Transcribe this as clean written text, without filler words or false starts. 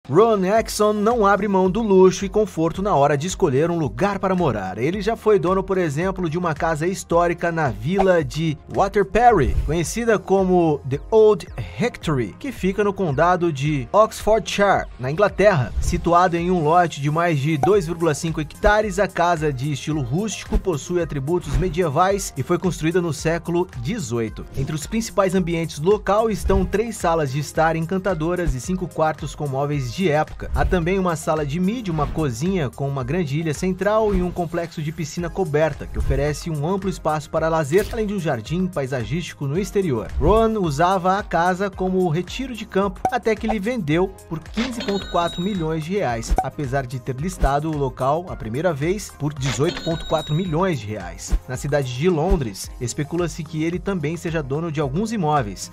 Ron Exon não abre mão do luxo e conforto na hora de escolher um lugar para morar. Ele já foi dono, por exemplo, de uma casa histórica na vila de Waterbury, conhecida como The Old Rectory, que fica no condado de Oxfordshire, na Inglaterra. Situado em um lote de mais de 2,5 hectares, a casa de estilo rústico possui atributos medievais e foi construída no século XVIII. Entre os principais ambientes do local estão 3 salas de estar encantadoras e 5 quartos com móveis de época. Há também uma sala de mídia, uma cozinha com uma grande ilha central e um complexo de piscina coberta, que oferece um amplo espaço para lazer, além de um jardim paisagístico no exterior. Ron usava a casa como retiro de campo, até que ele vendeu por 15,4 milhões de reais, apesar de ter listado o local a primeira vez por 18,4 milhões de reais. Na cidade de Londres, especula-se que ele também seja dono de alguns imóveis.